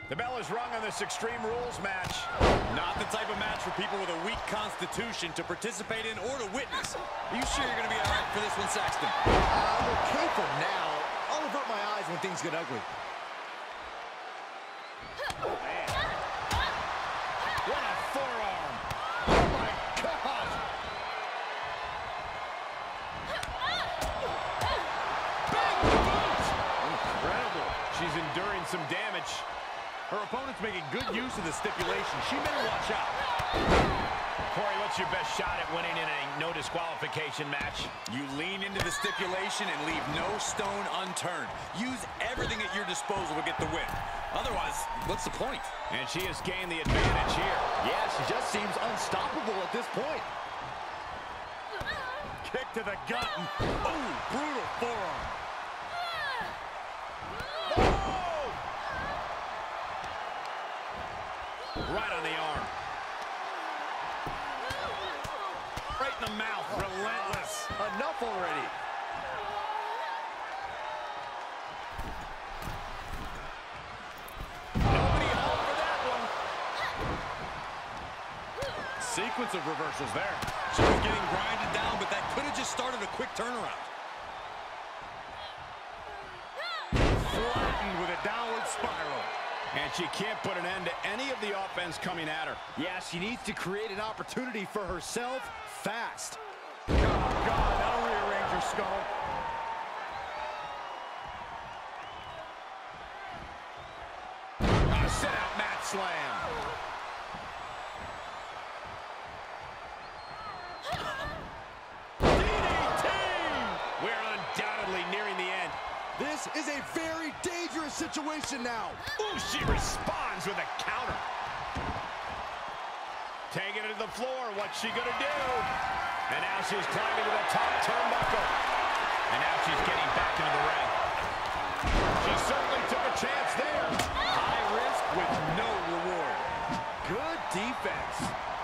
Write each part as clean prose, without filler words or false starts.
The bell is rung on this Extreme Rules match. Not the type of match for people with a weak constitution to participate in or to witness. Are you sure you're going to be all right for this one, Saxton? I'm okay for now. I'll avert my eyes when things get ugly. Oh, man. What a forearm. Oh, my God. Big boot. Incredible. She's enduring some damage. Her opponent's making good use of the stipulation. She better watch out. Corey, what's your best shot at winning in a no disqualification match? You lean into the stipulation and leave no stone unturned. Use everything at your disposal to get the win. Otherwise, what's the point? And she has gained the advantage here. Yeah, she just seems unstoppable at this point. Kick to the gut. Oh, brutal forearm. Right on the arm. Right in the mouth. Relentless. Enough already. Nobody home for that one. Sequence of reversals there. She was getting grinded down, but that could have just started a quick turnaround. Flattened with a downward spiral. And she can't put an end to any of the offense coming at her. Yeah, she needs to create an opportunity for herself fast. Oh, God, that'll rearrange her skull. A sit-out mat slam. DDT! We're undoubtedly nearing the end. This is a very dangerous situation now. Ooh, she responds with a counter. Taking it to the floor. What's she gonna do? And now she's climbing to the top turnbuckle. And now she's getting back into the ring. She certainly took a chance there. High risk with no reward. Good defense.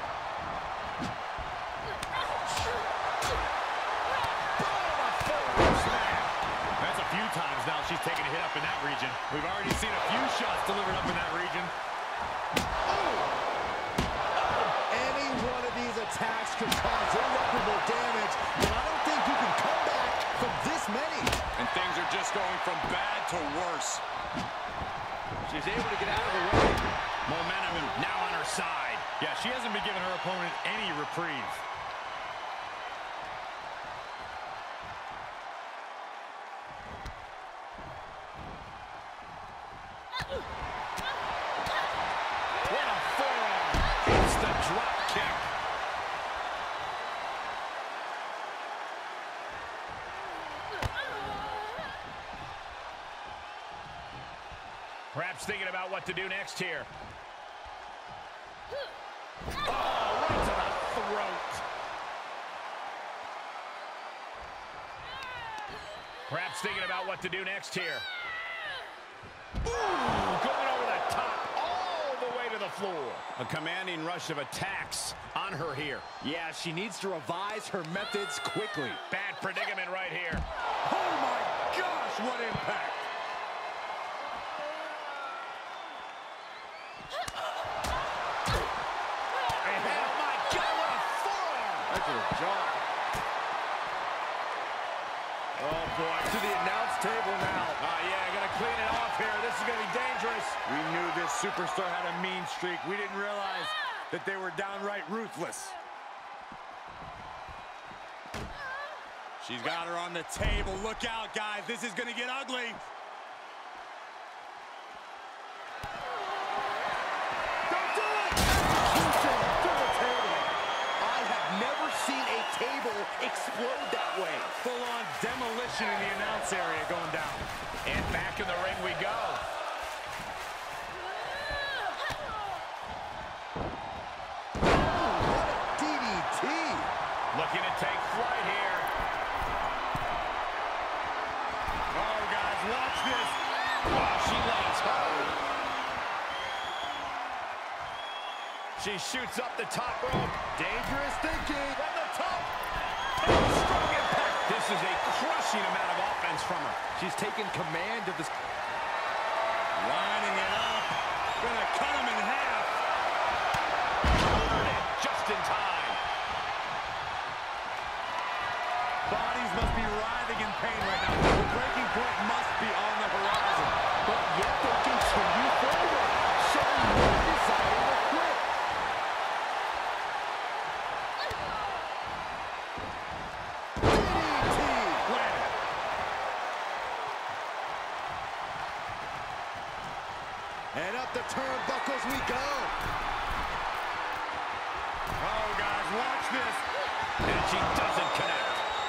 That's a few times now she's taken a hit up in that region. We've already seen a few shots delivered up in that region. Any one of these attacks could cause irreparable damage, and I don't think you can come back from this many. And things are just going from bad to worse. She's able to get out of the way. Momentum now on her side. Yeah, she hasn't been giving her opponent any reprieve. What a forearm. It's the drop kick. Perhaps thinking about what to do next here. Oh, right to the throat. Perhaps thinking about what to do next here. Ooh, going over the top, all the way to the floor. A commanding rush of attacks on her here. Yeah, she needs to revise her methods quickly. Bad predicament right here. Oh my gosh, what impact! Oh my God, what a forearm! That's a jaw. Oh boy, To the announce table now. oh yeah, gonna clean it off here. This is gonna be dangerous. We knew this superstar had a mean streak. We didn't realize that they were downright ruthless. She's got her on the table. Look out, guys. This is going to get ugly. Don't do it! Execution to the table. I have never seen a table explode that way. Full-on demolition in the announce area going down. And back in the ring we go. What a DDT. Looking to take flight here. Oh, guys, watch this. Oh, she lands hard. She shoots up the top rope. Dangerous thinking. From the top. Oh, strong impact. This is a crushing amount of offense from her. She's taken command of this. Lining it up. Gonna cut him in half. Covered it just in time. Bodies must be writhing in pain right now. The breaking point must be on the horizon. But yet they continue forward, showing no desire to quit. DDT! Planted. And up the turnbuckles we go. Oh, guys, watch this. And she doesn't connect.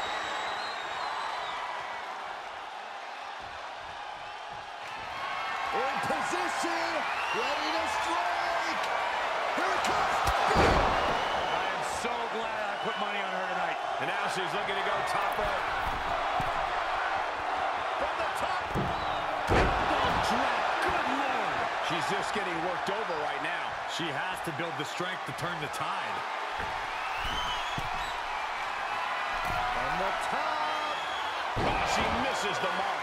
In position, ready to strike. Here it comes. I am so glad I put money on her tonight. And now she's looking to go top rope. From the top. Elbow drop. Good Lord. She's just getting worked over right now. She has to build the strength to turn the tide. From the top. Oh, she misses the mark.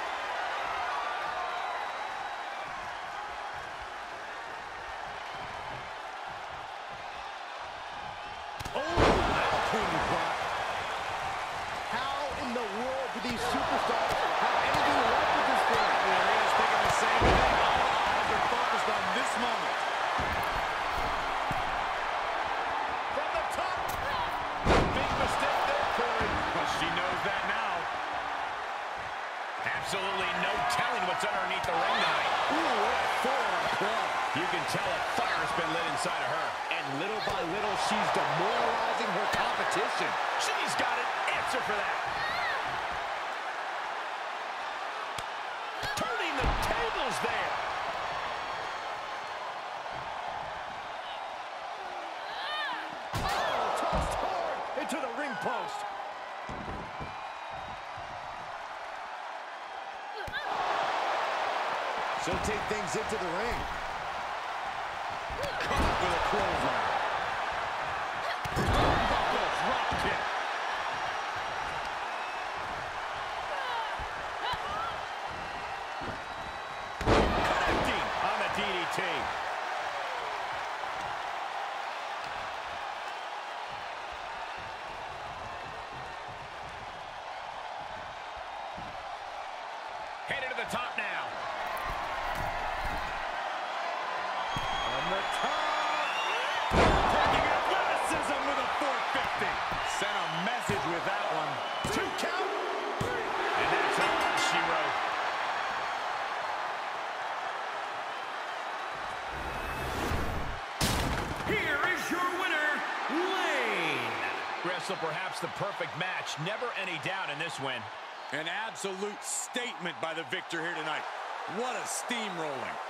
How in the world do these superstars have anything left with this thing? There he is thinking the same thing. All eyes are focused on this moment. From the top. Big mistake there, Corey. But she knows that now. Absolutely no telling what's underneath the ring tonight. Ooh, what a forearm club. You can tell a fire's been lit inside of her. And little by little, she's demoralizing her competition. She's got an answer for that. Turning the tables there. Oh, tossed hard into the ring post. She'll take things into the ring. Caught with a clothesline. Turnbuckle drop kick. Connecting on the DDT. Headed to the top now. From the top. Taking athleticism with a 450. Sent a message with that one. 2 count. And that's all she wrote. Here is your winner, Lane. Wrestle perhaps the perfect match. Never any doubt in this win. An absolute statement by the victor here tonight. What a steamrolling.